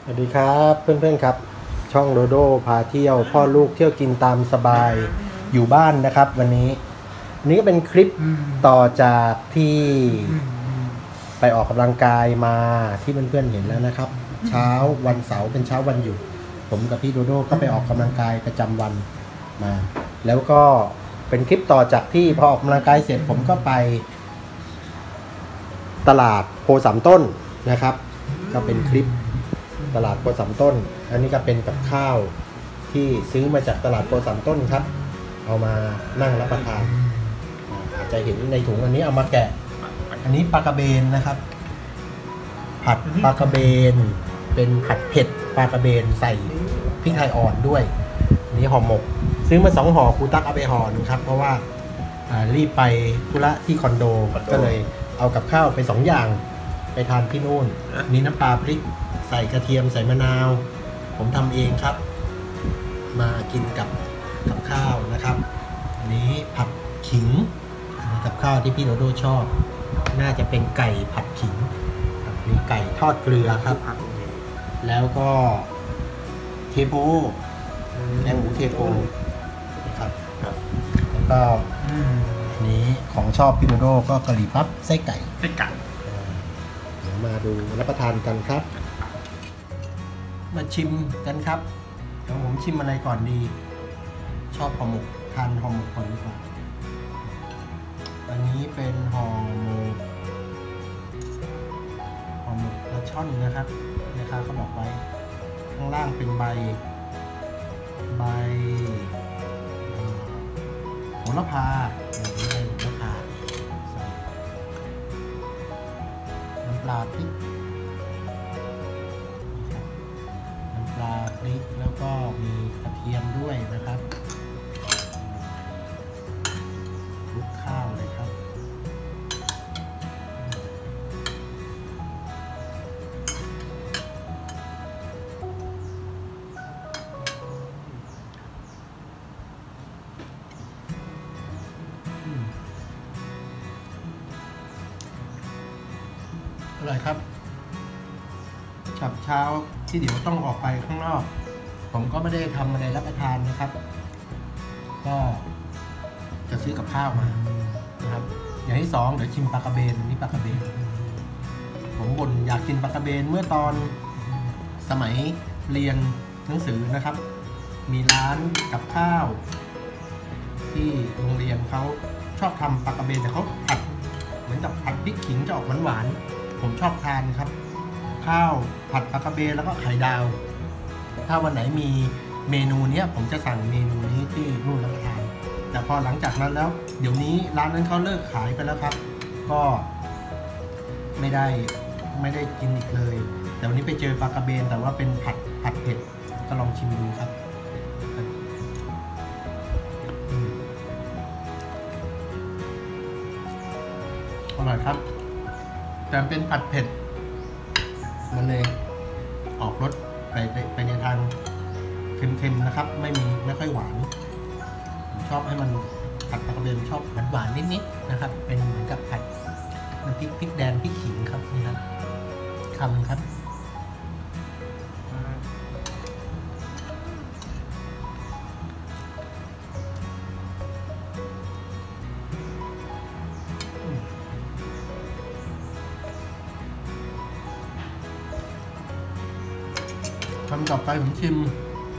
สวัสดีครับเพื่อนๆครับช่องโดโดพาเที่ยวพ่อลูกเที่ยวกินตามสบายอยู่บ้านนะครับวันนี้ก็เป็นคลิปต่อจากที่ไปออกกำลังกายมาที่เพื่อนๆเห็นแล้วนะครับเช้าวันเสาร์เป็นเช้าวันหยุดผมกับพี่โดโดก็ไปออกกำลังกายประจำวันมาแล้วก็เป็นคลิปต่อจากที่พอออกกำลังกายเสร็จผมก็ไปตลาดโพสามต้นนะครับก็เป็นคลิปตลาดโพสามต้นอันนี้ก็เป็นกับข้าวที่ซื้อมาจากตลาดโพสามต้นครับเอามานั่งรับประทานอาจจะเห็นในถุงอันนี้เอามาแกะอันนี้ปลากระเบนนะครับผัดปลากระเบนเป็นผัดเผ็ดปลากระเบนใส่พริกไทยอ่อนด้วยอันนี้ห่อหมกซื้อมา2ห่อครูตักเอาไปห่อนึงครับเพราะว่ารีบไปธุระที่คอนโดก็เลยเอากับข้าวไป2อย่างไปทานที่นู่นนี่น้ำปลาพริกใส่กระเทียมใส่มะนาวผมทำเองครับมากินกับข้าวนะครับอันนี้ผัดขิงกับข้าวที่พี่โดโดชอบน่าจะเป็นไก่ผัดขิงนี่ไก่ทอดเกลือครับแล้วก็เทโพแกงหมูเทโพครับแล้วก็อันนี้ของชอบพี่โดโดก็กะหรี่ปั๊บไส้ไก่เดี๋ยวมาดูรับประทานกันครับมาชิมกันครับเดี๋ยวผมชิมอะไรก่อนดีชอบห่อหมกทานห่อหมกก่อนดีกว่าอันนี้เป็นห่อหมกปลาช่อนนะครับเขาบอกไว้ข้างล่างเป็นใบโหระพาใบโหระพาใส่น้ำปลาพริกแล้วก็มีกระเทียมด้วยนะครับคลุกข้าวเลยครับอร่อยครับฉับเช้าที่เดี๋ยวต้องออกไปข้างนอกผมก็ไม่ได้ทำอะไรรับประทานนะครับก็จะซื้อกับข้าวมานะครับอย่างที่2เดี๋ยวชิมปลากระเบนนี่ปลากระเบนผมบ่นอยากกินปลากระเบนเมื่อตอนสมัยเรียนหนังสือนะครับมีร้านกับข้าวที่โรงเรียนเขาชอบทำปลากระเบนแต่เขาผัดเหมือนกับผัดพริกขิงจะออกหวานๆผมชอบทานครับข้าวผัดปลากระเบนแล้วก็ไข่ดาวถ้าวันไหนมีเมนูนี้ผมจะสั่งเมนูนี้ที่นู่นรับประทานแต่พอหลังจากนั้นแล้วเดี๋ยวนี้ร้านนั้นเขาเลิกขายไปแล้วครับก็ไม่ได้กินอีกเลยแต่วันนี้ไปเจอปลากระเบนแต่ว่าเป็นผัดเผ็ดก็ลองชิมดูครับอร่อยครับแต่เป็นผัดเผ็ดมันเลยออกรสไปในทางเค็มๆนะครับไม่ค่อยหวานผมชอบให้มันผัดปลากระเบนชอบหวานนิดๆนะครับเป็นเหมือนกับผัดน้ำพริกแดงพริกขิงครับนี่ครับคำครับคำต่อไปผมชิม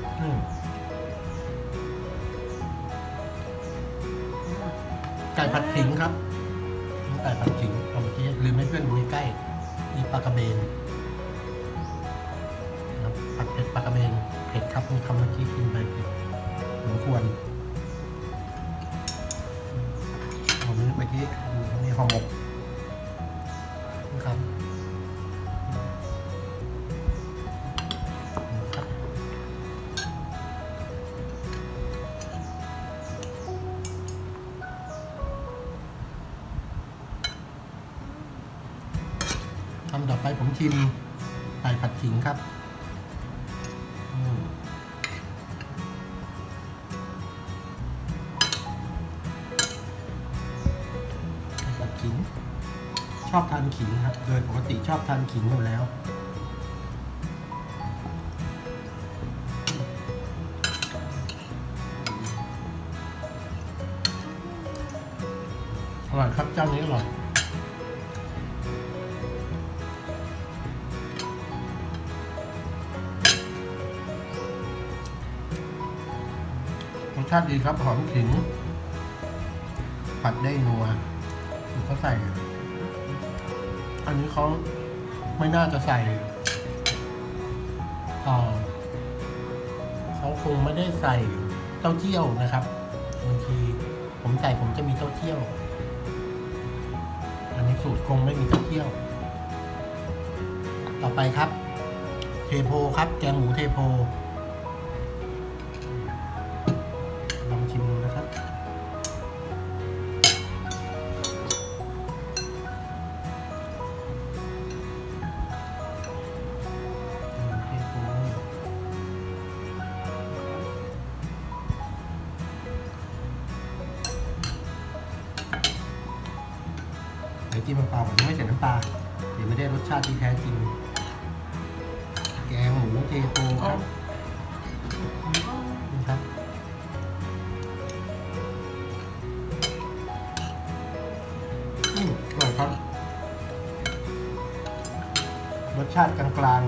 ไก่ผัดขิงครับไก่ผัดขิงเอาเมื่อกี้ลืมให้เพื่อนดูใกล้นี่ปลากระเบนผัดเผ็ดปลากระเบนเผ็ดครับมีคำเมื่อกี้กินไปเผ็ดสมควรผมนึกเมื่อกี้นี่ห่อหมกครับคำต่อไปผมชิมไก่ผัดขิงครับไก่ผัดขิง ชอบทานขิงครับโดยปกติชอบทานขิงอยู่แล้วร่อยครับเจ้านี้อร่อยรสชาติดีครับหอมขิงผัดได้นัวเขาใส่อันนี้เขาไม่น่าจะใส่เขาคงไม่ได้ใส่เต้าเจี้ยวนะครับบางทีผมใส่ผมจะมีเต้าเจี้ยวอันนี้สูตรคงไม่มีเต้าเจี้ยวต่อไปครับเทโพครับแกงหมูเทโพลองชิมดูนะครับเทโพเดี๋ยวจิ้มเปล่าๆยังไม่ใส่น้ำปลาเดี๋ยวไม่ได้รสชาติที่แท้จริงแกงหมูเทโพครับนี่ครับอร่อยครับรสชาติกลาง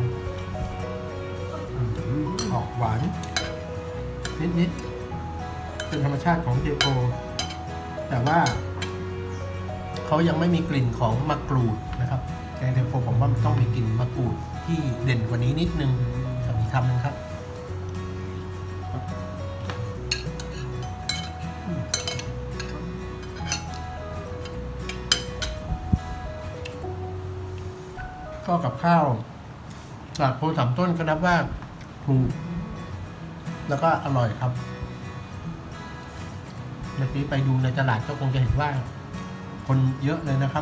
ๆออกหวานนิดๆเป็นธรรมชาติของเทโพแต่ว่าเขายังไม่มีกลิ่นของมะกรูดนะครับแกงเทโพผมว่ามันต้องมีกลิ่นมะกรูดที่เด่นกว่านี้นิดนึงกับอีกคำนึงครับก็กับข้าวตลาดโพสามต้นก็นับว่าถูกแล้วก็อร่อยครับเมื่อกี้ไปดูในตลาดก็คงจะเห็นว่าคนเยอะเลยนะครับ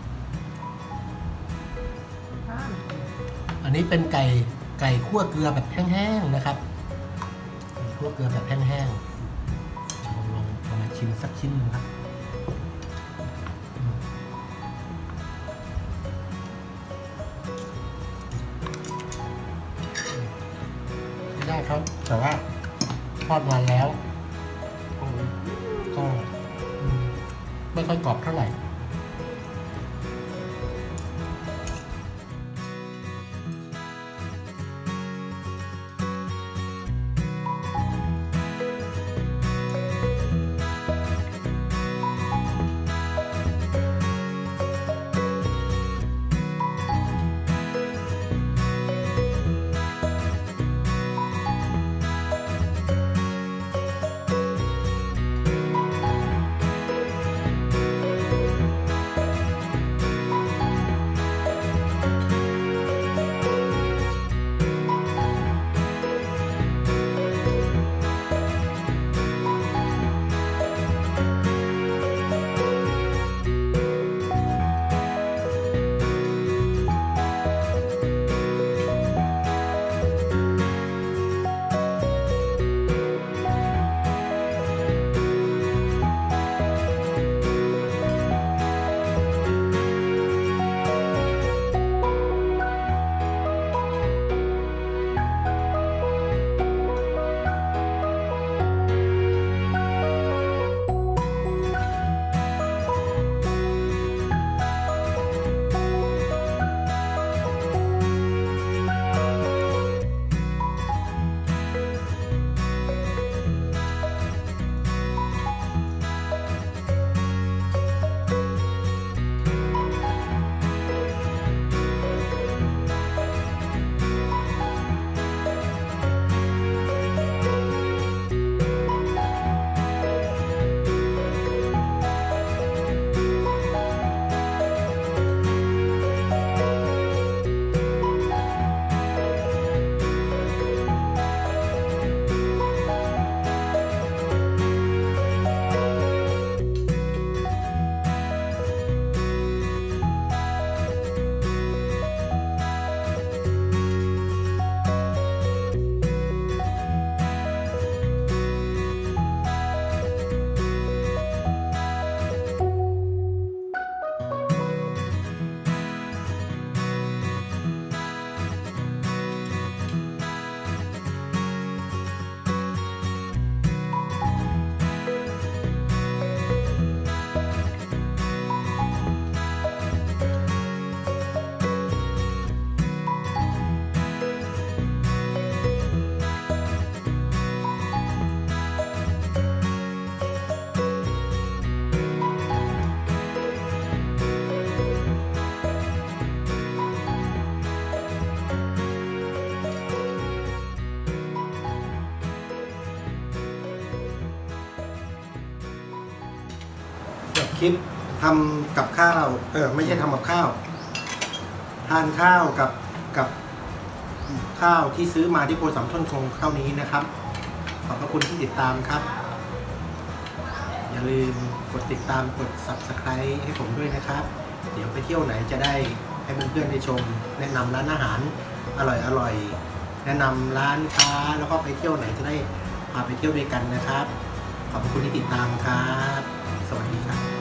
อันนี้เป็นไก่คั่วเกลือแบบแห้งๆนะครับคั่วเกลือแบบแห้งๆลองมาชิมสักชิ้นนะครับได้ครับแต่ว่าทอดมาแล้วก็ไม่ค่อยกรอบเท่าไหร่คลิปทำกับข้าวไม่ใช่ทำกับข้าวทานข้าวกับข้าวที่ซื้อมาที่โพสามต้นคงเท่านี้นะครับขอบพระคุณที่ติดตามครับอย่าลืมกดติดตามกด Subscribe ให้ผมด้วยนะครับเดี๋ยวไปเที่ยวไหนจะได้ให้เพื่อนๆได้ชมแนะนำร้านอาหารอร่อยแนะนำร้านค้าแล้วก็ไปเที่ยวไหนจะได้พาไปเที่ยวด้วยกันนะครับขอบคุณที่ติดตามครับสวัสดีครับ